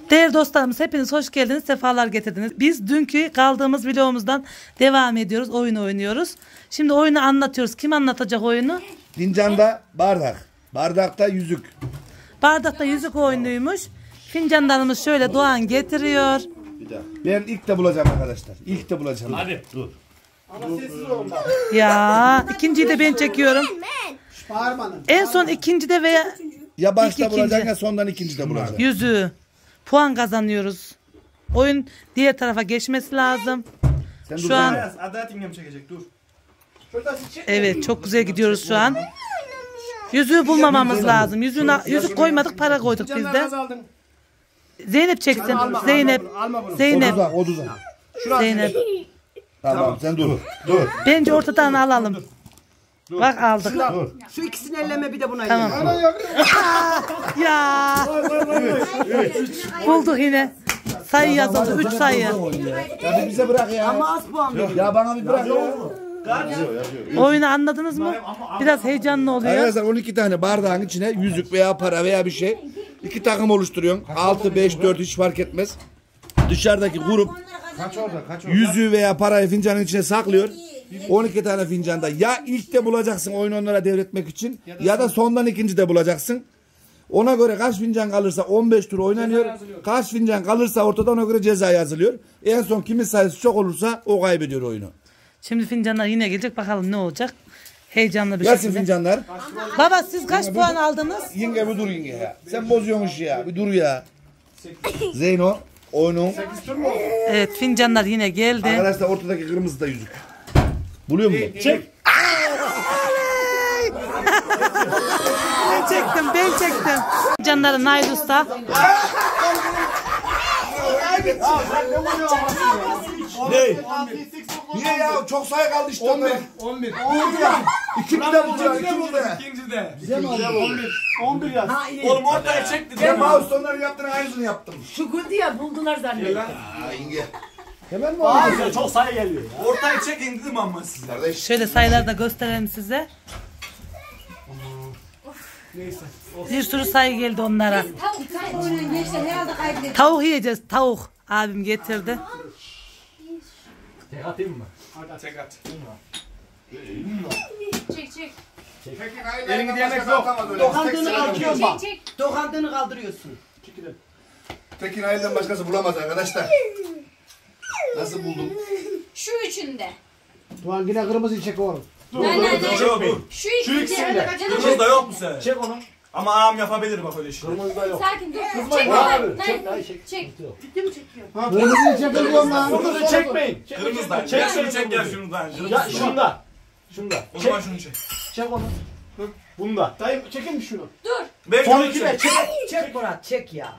Değerli dostlarımız hepiniz hoş geldiniz, sefalar getirdiniz. Biz dünkü kaldığımız videomuzdan devam ediyoruz, oyun oynuyoruz. Şimdi oyunu anlatıyoruz. Kim anlatacak oyunu? Fincanda bardak, bardakta yüzük. Bardakta yüzük oyunuymuş. Fincanlarımız şöyle Doğan getiriyor. Ben ilk de bulacağım arkadaşlar. İlk de bulacağım. Hadi dur. Ama sessiz olun bak. Ya ikinciyi de ben çekiyorum. Bağırmanın. En son ikincide veya Ya başta İlk, bulacaksın ikinci. ya sondan ikinci de bulacaksın. yüzüğü. Puan kazanıyoruz. Oyun diğer tarafa geçmesi lazım. Sen Şu dur an lan. Adalet İngem çekecek dur. evet çok güzel gidiyoruz şu an. Yüzüğü bulmamamız lazım. Yüzük koymadık, para koyduk biz de. Zeynep çeksin. Zeynep. Zeynep. Oduza. Zeynep. Tamam sen dur. Dur. Bence ortadan alalım. Bak aldık. Şu ikisini elleme bir de buna Tamam. Ya. Bulduk yine. Sayı yazıldı. 3 sayı. Ya bir bize bırak ya. Ama az puan veriyor. Ya bana bir bırak ya. Oyunu anladınız mı? Biraz heyecanlı oluyor. Arkadaşlar 12 tane bardağın içine yüzük veya para veya bir şey. 2 takım oluşturuyorsun. 6, 5, 4 hiç fark etmez. Dışarıdaki grup yüzüğü veya parayı fincanın içine saklıyor. 12 tane fincanda ya ilk de bulacaksın oyunu onlara devretmek için ya da sondan ikinci de bulacaksın. Ona göre kaç fincan kalırsa 15 tur oynanıyor. Kaç fincan kalırsa ortada ona göre ceza yazılıyor. En son kimin sayısı çok olursa o kaybediyor oyunu. Şimdi fincanlar yine gelecek. Bakalım ne olacak. Heyecanlı bir Gelsin şekilde. fincanlar. Baba siz kaç puan aldınız? Yenge bir dur yenge ya. Sen bozuyormuş ya. Bir dur ya. Zeyno oyunu. Evet fincanlar yine geldi. Arkadaşlar ortadaki kırmızı da yüzük. Buluyor musun? Çek. Ben çektim. Fincanları Nail Usta. Ne? Niye ya? Çok sayı kaldı işte. 11. 11. İkinci de bulacağım. İkinci de. 11 yaz. Oğlum ortaya çekti. Ben mouse onları yaptın aynısını yaptım. Şu güldü ya buldular zannediyor. Aa yenge. Hemen mi oldu? Çok sayı geliyor. Ortaya çekin dedim ama size. Kardeş. Şöyle sayıları da gösterelim size. Bir sürü sayı geldi onlara. Tavuk yiyeceğiz. Tavuk. Abim getirdi. Tek atayım mı? Tek at. Çek. Elini diyemek yok. Dokandığını kaldırıyorsun bak. Çek. Dokandığını kaldırıyorsun. Tekin Ail'den başkası bulamaz arkadaşlar. Nasıl buldum? Şu üçünde. Tuğan yine kırmızıyı çek oğlum. Dur dur. Şu Şu ikisinde. ikisinde. Kırmızı da yok mu sen? Çek onu. Ama ağam yapabilir bak öyle şey. Sakin dur. Çek lan. Çek. Kırmızıyı çek diyorum lan. Kırmızı çekmeyin. Kırmızıdan. Çek şunu çek ya şundan. Ya şunda. Şunda. O zaman şunu çek. Çek onu. Bunda. Dayı çekin mi şunu? Dur. Ben Son şunu iki de çek. Çek Murat çek ya.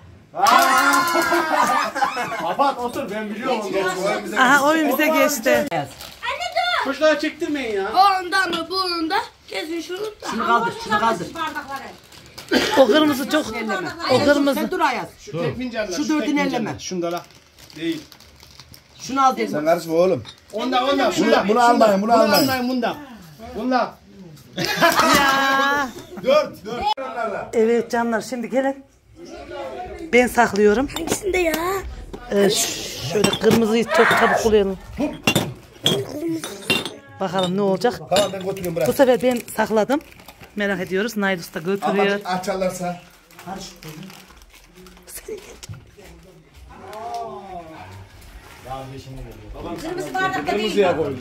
Kapat otur ben biliyorum onu. Aha oyun bize geçti. Kuşlara çektirmeyin ya. Ondan mı bunun da? Kesin şunu da. Şunu kaldır şunu kaldır. O kırmızı çok. O kırmızı. Sen dur Ayaz. Şu tek fincanlar. Şu dördünü elleme. Şunda la. Değil. Şunu al dedim. Sen karışma oğlum. Onda. Bunu almayın, bunu almayın. Bunda. Bunda. Ya. 4. Evet canlar şimdi gelin. Ben saklıyorum. Hangisinde ya? Şöyle kırmızıyı çok çabuk bulayalım. Bakalım ne olacak. Tamam ben götürüyorum bırak. Bu sefer ben sakladım. Merak ediyoruz. Nail Usta götürüyor. Ama açarlarsa. Kırmızı bardakta değil. Kırmızıya koydum.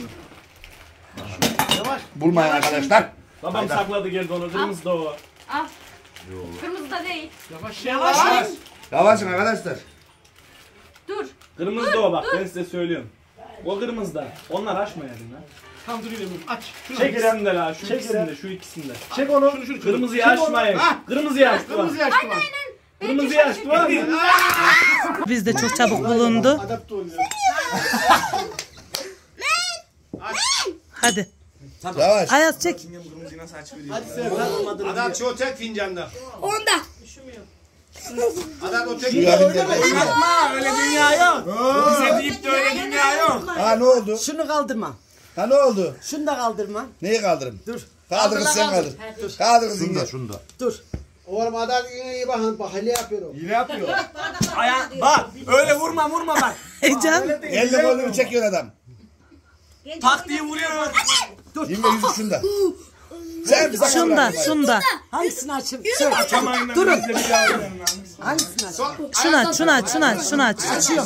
Bulmayın arkadaşlar. Babam sakladı geldi onu. Kırmızı da o. Al. Kırmızı da değil. Yavaşın arkadaşlar. Dur. Kırmızı da o bak ben size söylüyorum. O kırmızı da. Onlar açmayalım lan. Tam duruyor aç. Çek İrem de la şu ikisinde şu ikisinde. Çek onu. Kırmızıyı açmayın. Kırmızıyı açtı bak. Kırmızıyı açtı bak. Kırmızıyı açtı bak. Biz de çok çabuk bulundu. Adapte oluyor. Hadi. Yavaş. Ayaz çek. Kırmızıyı nasıl açabiliyor? Hadi sen. Adat şu tek fincanda. Onda. Adat o tek Şuraya fincanda. bir de. Yapma öyle dünya yok. Bize deyip de öyle dünya yok. Ha ne oldu? Şunu kaldırma. Ha ne oldu? Şunu da kaldırma. Neyi kaldırın? Dur. Kaldır kız sen kaldır. Kaldır kız şunda. Dur. Oğlum adat iyi bakın bak hile yapıyor o. Hile yapıyor. Bak öyle vurma bak. Heyecan. Elle golünü çekiyor adam. Tak diye vuruyor. Yine yüzük şunda. Sen bize Şunda. Hangisini açayım? Söyle. Durun. Hangisini açayım? Şunu aç. Açıyorum.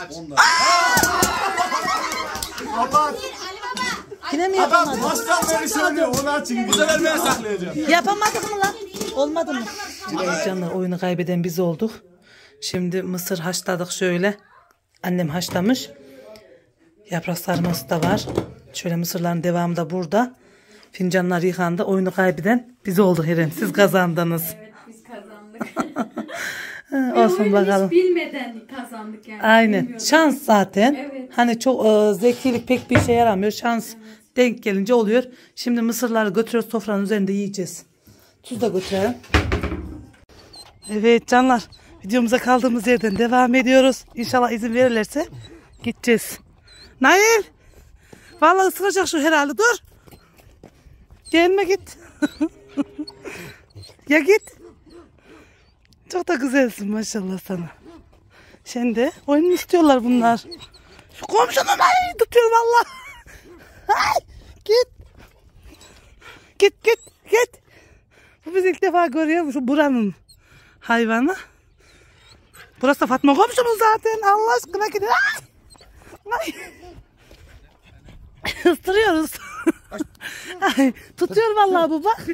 Yine mi yapamadın? Baştan beri söylüyor onu açın. Bu sefer ben saklayacağım. Yapamadık mı lan? Olmadı mı? Evet canlar, oyunu kaybeden biz olduk. Şimdi mısır haşladık şöyle. Annem haşlamış. Yaprak sarması da var. Şöyle mısırların devamı da burada. Fincanlar yıkandı. Oyunu kaybeden biz olduk Eren. Siz kazandınız. Evet biz kazandık. Olsun bakalım. Hiç bilmeden kazandık yani. Aynen. Bilmiyorduk. Şans zaten. Evet. Hani çok zekilik pek bir işe yaramıyor. Şans denk gelince oluyor. Şimdi mısırları götürüyoruz, sofranın üzerinde yiyeceğiz. Tuz da götürelim. Evet canlar. Videomuza kaldığımız yerden devam ediyoruz. İnşallah izin verirlerse gideceğiz. Nail. Vallahi ısıracak şu herhalde. Dur. Gelme git. Ya git. Çok da güzelsin maşallah sana. Şimdi oyun istiyorlar bunlar. Şu komşunun ay tutuyor valla. Ay git. Git. Bu biz ilk defa görüyor şu buranın hayvanı. Burası da Fatma komşumuz zaten. Allah aşkına gidin. Ay. Isırıyoruz. Ay, tutuyor vallahi bu bak.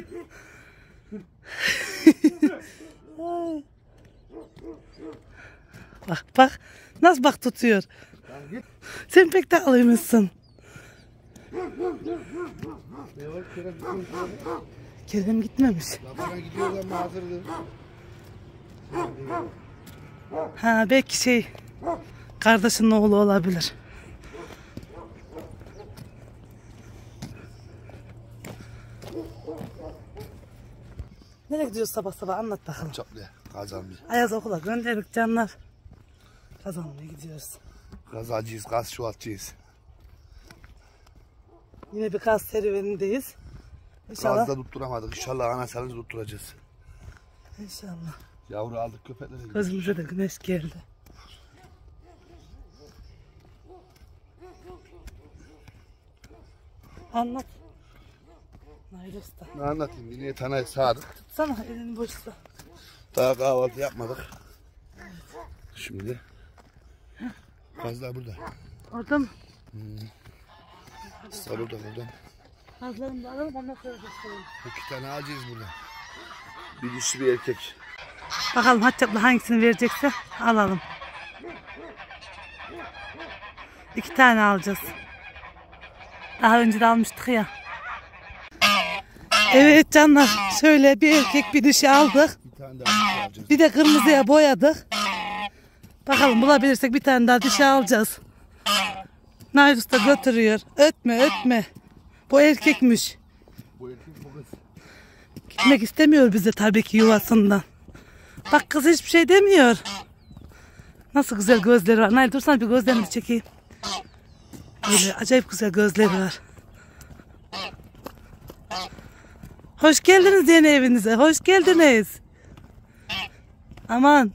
Bak. Nasıl bak tutuyor. Sen pek tatlıymışsın. Kerem gitmemiş. Ha belki kardeşinin oğlu olabilir. Nereye gidiyoruz sabah anlat bakalım. Çaplıya kazanmaya. Ayaz okula gönderdik canlar. Kazanmaya gidiyoruz. Kazacıyız, gaz çuvalcıyız. Yine bir gaz serüvenindeyiz. İnşallah. Gazda tutturamadık. İnşallah anasalını tutturacağız. İnşallah. Yavru aldık köpeklere. Gözümüze de güneş geldi. Anlat. Nail Usta. Ne anlatayım? Yine tanayı sağdık. Sana elini boşsa. Daha kahvaltı yapmadık. Şimdi gazlar burada. Orada mı? Gazlar burada. Gazlarını da alalım ondan sonra göstereyim. 2 tane alacağız burada. Bir dişi bir erkek. Bakalım Hatice abla hangisini verecekse alalım. 2 tane alacağız. Daha önce de almıştık ya. Evet canlar, şöyle bir erkek bir dişi aldık. Bir tane daha alacağız. Bir de kırmızıya boyadık. Bakalım bulabilirsek bir tane daha dişi alacağız. Nail Usta götürüyor. Ötme. Bu erkekmiş. Bu erkek bu kız. Gitmek istemiyor bize tabii ki yuvasından. Bak kız hiçbir şey demiyor. Nasıl güzel gözleri var. Nail dursana bir gözlerini çekeyim. Böyle acayip güzel gözleri var. Hoş geldiniz yeni evinize. Hoş geldiniz. Aman.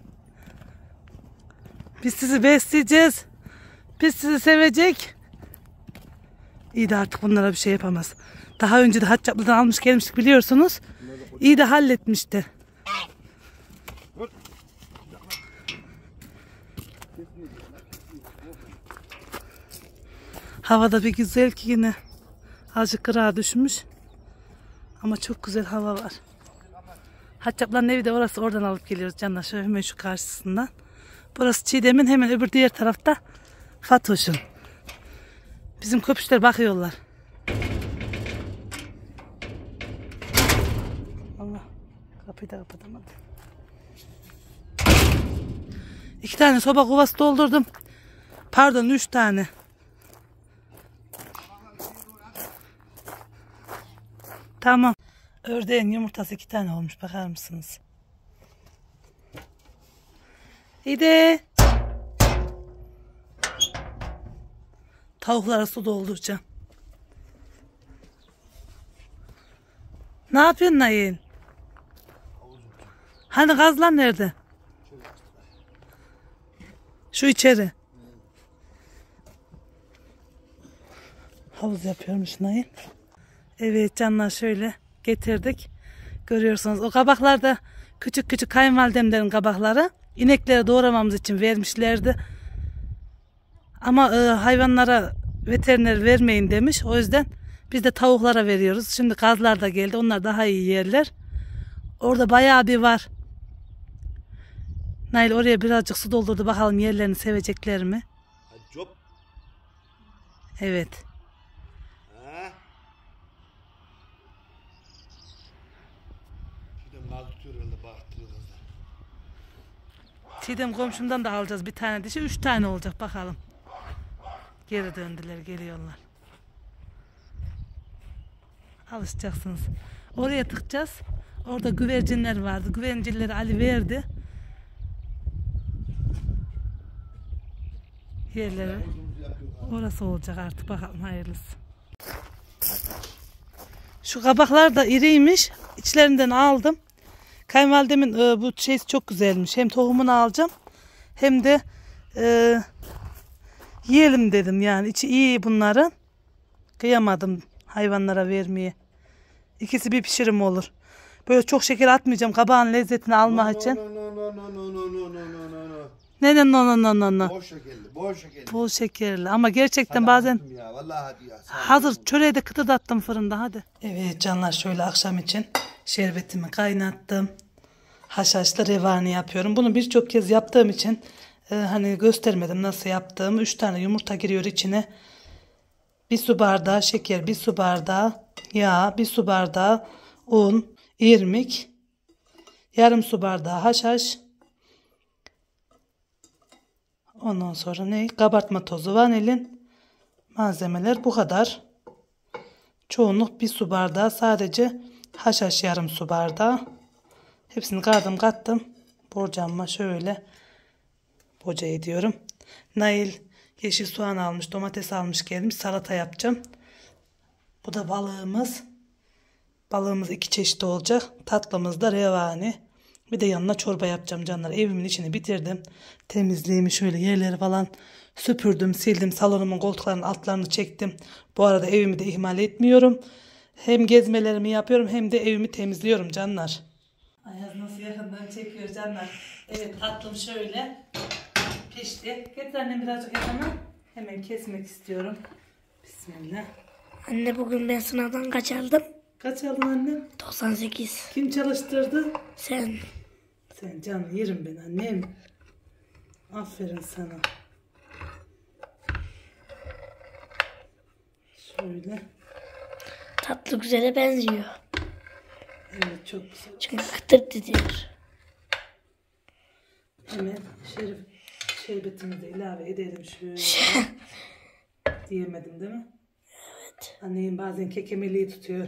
Biz sizi besleyeceğiz. Biz sizi sevecek. İyi de artık bunlara bir şey yapamaz. Daha önce de Hatice abladan almış gelmiştik biliyorsunuz. İyi de halletmişti. Havada bir güzel ki yine. Azıcık kırağa düşmüş. Ama çok güzel hava var. Hatice ablanın evi de orası, oradan alıp geliyoruz canlar. Şöyle hemen şu karşısından. Burası Çiğdem'in, hemen öbür diğer tarafta Fatoş'un. Bizim köpüşler bakıyorlar. Allah, kapıyı da kapatamadım. 2 tane soba kovası doldurdum. Pardon 3 tane. Tamam. Ördeğin yumurtası 2 tane olmuş. Bakar mısınız? İyi. Tavuklara su dolduracağım. Ne yapıyorsun Nail? Hani gazlar nerede? Şu içeri. Havuz yapıyormuş Nail. Evet canlar, şöyle getirdik. Görüyorsunuz o kabaklar da küçük küçük kayınvalidemlerin kabakları. İneklere doğramamız için vermişlerdi. Ama hayvanlara veteriner vermeyin demiş. O yüzden biz de tavuklara veriyoruz. Şimdi kazlar da geldi. Onlar daha iyi yerler. Orada bayağı bir var. Nail oraya birazcık su doldurdu. Bakalım yerlerini sevecekler mi? Evet. Çiğdem komşumdan da alacağız bir tane dişi. 3 tane olacak bakalım. Geri döndüler, geliyorlar. Alışacaksınız. Oraya tıkacağız. Orada güvercinler vardı. Güvercinleri Ali verdi. Yerleri. Orası olacak artık, bakalım hayırlısı. Şu kabaklar da iriymiş. İçlerinden aldım. Kayınvalidemin bu şeysi çok güzelmiş. Hem tohumunu alacağım hem de yiyelim dedim yani. İçi iyi bunların. Kıyamadım hayvanlara vermeye. İkisi bir pişirim olur. Böyle çok şeker atmayacağım kabağın lezzetini almak için. Neden no. Bol şekerli, bol şekerli. Bol şekerli ama gerçekten bazen Ya, vallahi hadi ya. hazır çöreği de kıtırdattım fırında, hadi. Evet canlar, şöyle akşam için şerbetimi kaynattım. Haşhaşlı revani yapıyorum. Bunu birçok kez yaptığım için hani göstermedim nasıl yaptığımı. 3 tane yumurta giriyor içine. 1 su bardağı şeker, 1 su bardağı yağ, 1 su bardağı un, irmik, yarım su bardağı haşhaş. Ondan sonra ne? Kabartma tozu, vanilin. Malzemeler bu kadar. Çoğunluk 1 su bardağı, sadece haşhaş yarım su bardağı. Hepsini kattım. Borcamma şöyle boca ediyorum. Nail yeşil soğan almış, domates almış gelmiş, salata yapacağım. Bu da balığımız. Balığımız 2 çeşit olacak. Tatlımız da revani. Bir de yanına çorba yapacağım canlar. Evimin içini bitirdim. Temizliğimi şöyle yerleri falan süpürdüm, sildim. Salonumun koltuklarının altlarını çektim. Bu arada evimi de ihmal etmiyorum. Hem gezmelerimi yapıyorum hem de evimi temizliyorum canlar. Ayaz nasıl yakından çekiyor canlar. Evet, tatlım şöyle pişti. Getir annem birazcık yakına. Hemen kesmek istiyorum. Bismillah. Anne bugün ben sınavdan kaç aldım? Kaç aldın annem? 98. Kim çalıştırdı? Sen. Sen canım yerim ben annem. Aferin sana. Şöyle. Tatlı güzele benziyor. Evet, çok güzel. Çünkü kıtır diyor. Hemen şerbetimizi de ilave edelim şöyle. Diyemedim değil mi? Evet. Annem bazen kekemeliği tutuyor.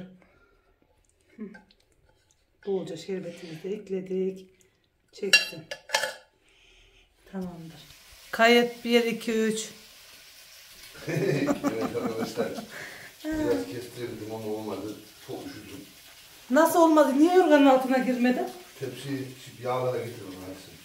Bolca şerbetimizi de ekledik. Çeksin. Tamamdır. Kayıt 1, 2, 3. Evet arkadaşlar. Biraz kestirdim ama olmadı. Çok üşüdüm. Nasıl olmadı? Niye yorganın altına girmedi? Tepsiyi yağlara getirdim hepsini.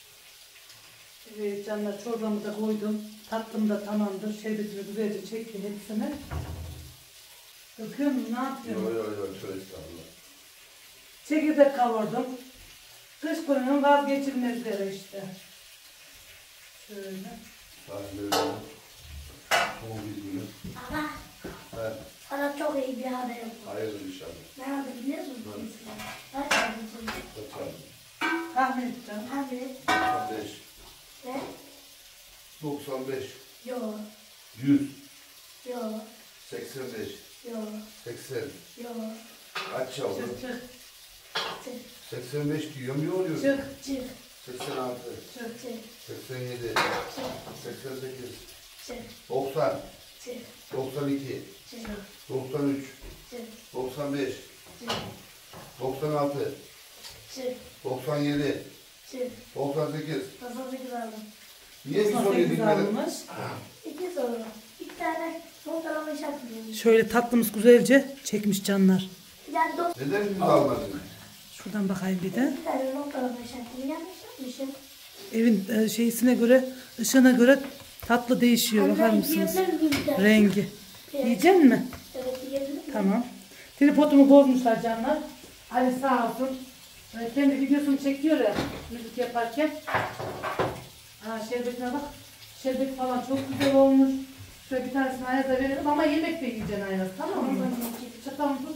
Evet canlar, çorbamı da koydum. Tatlım da tamamdır. Şerbetimi güzelce çektim hepsini. Döküyor muyum? Ne yapıyorum? Yok şöyle estağfurullah. Çekirdek kavurdum. Kış gününün vazgeçilmezleri işte. Şöyle. Tatilleri var. Son bir günü. Baba. Evet. Bana çok iyi bir haber yok. Hayırdır inşallah. Ne haber biliyor musun? Kaç aldın? Kaç aldın? Tahmin edeceğim. Abi. 95. Ne? 95. Yok. 100. Yok. 85. Yok. 80. Yok. Kaç yavrum? Çık. 85 diyorum ne oluyor? Çık. Çık. 86. Çık. 87. 88. Çık. 90. Çık. 92. Çık. 93. Çık. 95. Çık. 96. Çık. 97. Çık. 98. 98 aldım. Niye bir soru 98 yedikleri? almış. 2 soru. 2 tane ortalama işaretliyorum. Şöyle tatlımız güzelce çekmiş canlar. Yani Neden biz almadın? Şuradan bakayım bir de. 2 tane ortalama işaretliyorum. Yanlış yapmışım. Evin şeysine göre, ışığına göre tatlı değişiyor. Bakar mısınız? Rengi. Yiyecek mi? Evet yiyebilirim. Tamam. Tripodumu bozmuşlar canlar. Ali sağ olsun. Kendi videosunu çekiyor ya müzik yaparken. Şerbetine bak. Şerbet falan çok güzel olmuş. Şöyle bir tanesini Ayaz'a verelim ama yemek de yiyeceksin Ayaz. Tamam mı? Çatalım tut.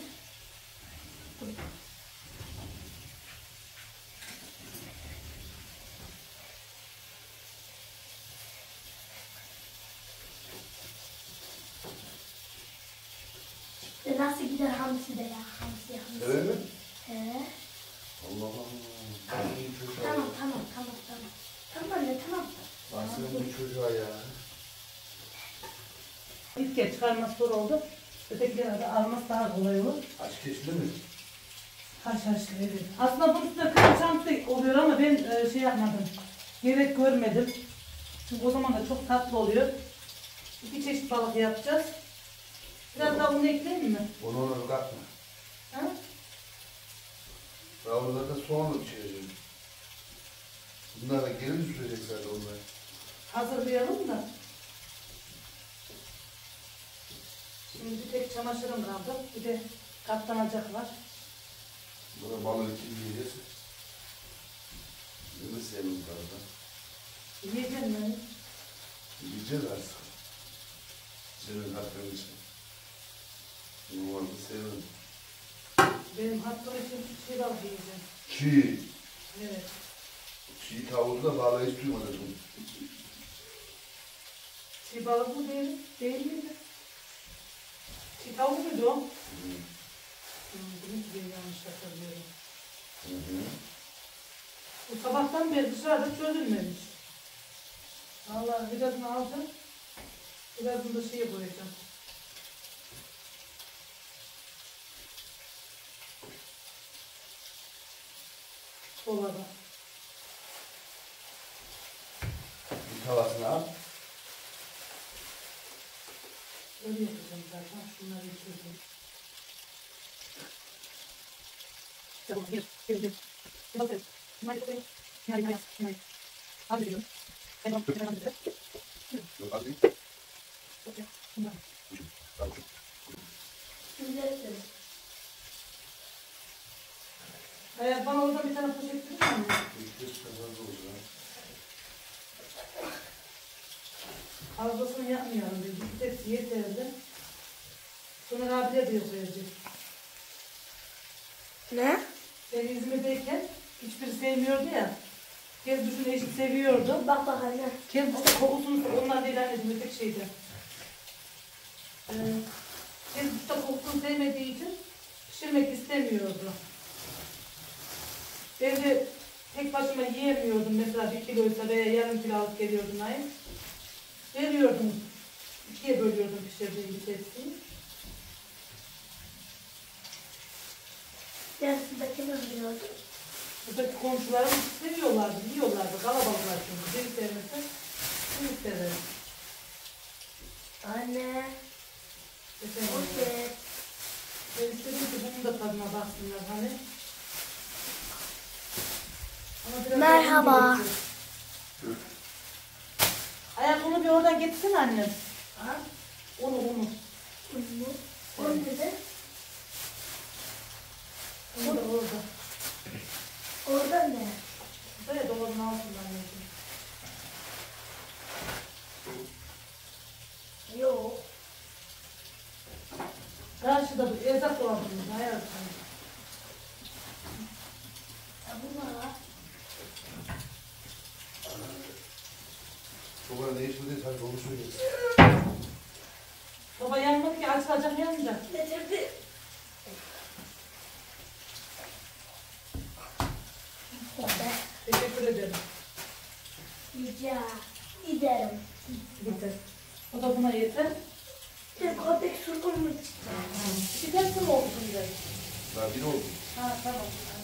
Nasıl gider hamsi de ya? Hamsi. Öyle mi? He. Allah Allah. Tamam. Tamam anne tamam. Baksana bu çocuğa ya. İlk kez çıkarması zor oldu. Ötekileri de alması daha kolay olur. Aç keşli mi? Haşhaşlı evet. Aslında bunun üstüne kırmızı şansı oluyor ama ben şey yapmadım. Gerek görmedim. Çünkü o zaman da çok tatlı oluyor. 2 çeşit balık yapacağız. Biraz daha bunu ekleyeyim mi? Onu katma. Ha? Daha orada da soğanla pişireceğim. Bunlar da geri mi sürecek zaten onlar? Hazırlayalım da. Şimdi bir tek çamaşırım kaldı. Bir de katlanacak var. Burada balığı için yiyeceğiz. Değil mi sevim tarzda? Yiyeceğim mi? Yiyeceğiz artık. Senin hakkın için. Normalde sevim. Benim hakkım için şey balık yiyeceğim. Çiğ. Evet. Çiğ tavuğu da balığı hiç duymadım. Çiğ balık mı değil? Değil miydi? Çiğ tavuk muydu o? Demek ki ben yanlış hatırlıyorum. Bu sabahtan beri dışarıda çözülmemiş. Vallahi birazını aldım. Birazını da şeye koyacağım. Dolaba. Bir tavasını al. Öyle yapacağım zaten. Şunları çözeyim. Tamam, bir. Bakın. Bunları koyayım. Yani. Abi diyorum. Ben onu yapacağım. Yok az değil. Bunlar. Güzelsin. Hayır, bana orada bir tane poşet verir misin? Fazlasını yapmayalım dedi. Bir tepsi yeterli. Sonra abiye de koyacak. Ne? Ben İzmir'deyken hiçbiri sevmiyordu ya. Kezbüş'ün eşi seviyordu. Bak anne. Kezbüş'ün kokusunu onlar değil anneciğim tek şeydi. Kezbüş de kokusunu sevmediği için pişirmek istemiyordu. Ben de tek başıma yiyemiyordum. Mesela 1 kiloysa veya yarım kilo alıp geliyordum ayı. Veriyordum. 2'ye bölüyordum pişirdiğim bir tepsiyi. Dersinde kim öldürüyordu? Buradaki komşularım seviyorlardı, yiyorlardı. Kalabalıklar çünkü. Biri sevmese, biri sever. Anne. Efendim, Okey. ben istedim ki bunun da tadına baksınlar hani. Ama biraz Merhaba. daha gerekiyor. Ayak onu bir oradan getirsene annem. Ha? Onu. O dedi. Onu da orada. Orada ne? Buraya dolabın altında anneciğim. Yok. Karşıda bu erzak dolabımız. Hayatım. Ya bunlar var. Sobanın değişmediği sanki onu söylüyorsun. Soba yanmadı ki açılacak yanacak. Getirdi. Teşekkür ederim. Rica ederim. Yeter. O da buna yeter. Bir köpek sürgünmüş. Bir tepsi mi oldu şimdi? Ben bir oldu. Ha tamam.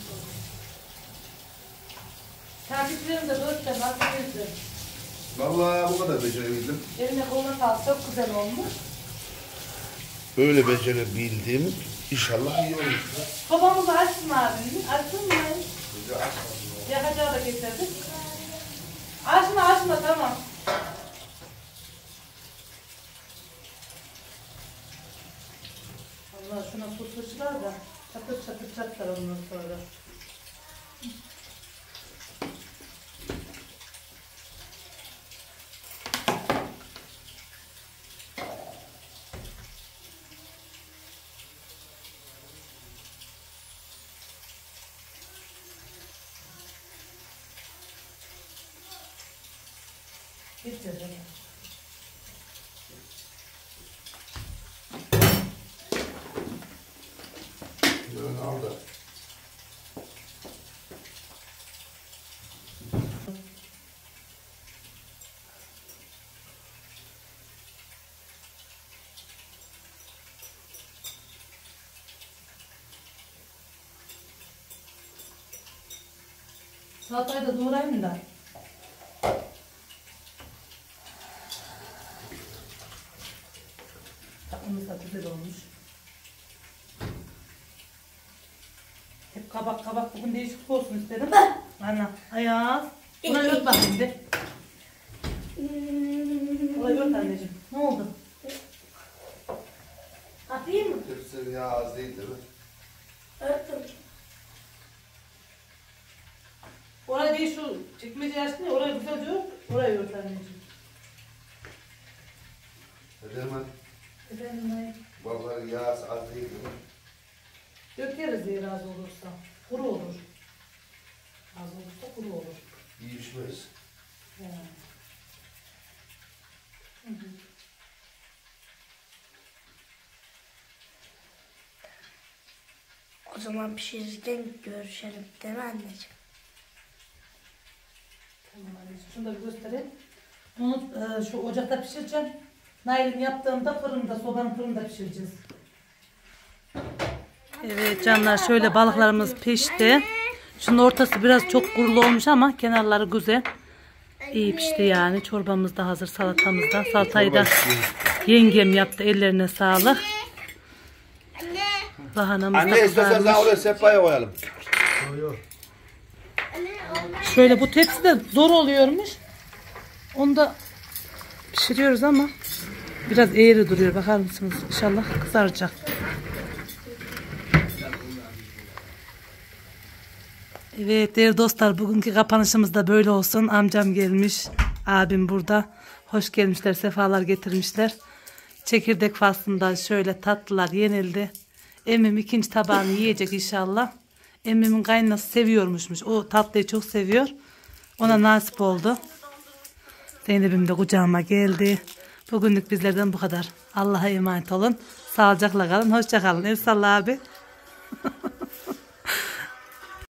Takipçilerim de 4 tane atıyordu. Vallahi bu kadar becerebildim. Eline koluna sağlık. Çok güzel olmuş. Böyle becerebildim. İnşallah iyi olur. Babamızı açsın abi. Açsın mı? Bize açmasın. Yakacağı da getirdik. Açma tamam. Allah şuna su sıçrar da çatır çatır ondan sonra. Bitti. Aldı. Salatayı da doğrayayım da. Tatlımız da güzel olmuş. Hep kabak bugün değişik olsun istedim. Ana Ayaz. Buna ört bakayım de. Buna ört anneciğim. Ne oldu? Atayım mı? Tepsi yağ az değil mi? Örtüm. Oraya değil şu çekmece açtın ya oraya güzelce ört. Oraya ört anneciğim. Ederman. Efendim Ayaz. Vallahi yağ az değil mi? Dökeriz eğer az olursa. Kuru olur. Az olursa kuru olur. İyi pişmez. Yani. O zaman pişirirken görüşelim değil mi anneciğim? Tamam anneciğim. Şunu da bir göstereyim. Bunu şu ocakta pişireceğim. Nail'in yaptığımda fırında, sobanın fırında pişireceğiz. Evet canlar şöyle balıklarımız pişti. Şunun ortası biraz çok kurulu olmuş ama kenarları güzel. İyi pişti yani. Çorbamız da hazır, salatamız da. Salatayı da yengem yaptı. Ellerine sağlık. Lahanamız da Anne istersen daha oraya sehpaya koyalım. Şöyle bu tepsi de zor oluyormuş. Onu da pişiriyoruz ama biraz eğri duruyor. Bakar mısınız? İnşallah kızaracak. Evet değerli dostlar, bugünkü kapanışımız da böyle olsun. Amcam gelmiş, abim burada. Hoş gelmişler, sefalar getirmişler. Çekirdek faslında şöyle tatlılar yenildi. Emmim ikinci tabağını yiyecek inşallah. Emmimin kaynanası seviyormuşmuş. O tatlıyı çok seviyor. Ona nasip oldu. Zeynep'im de kucağıma geldi. Bugünlük bizlerden bu kadar. Allah'a emanet olun. Sağlıcakla kalın. Hoşça kalın. El salla abi.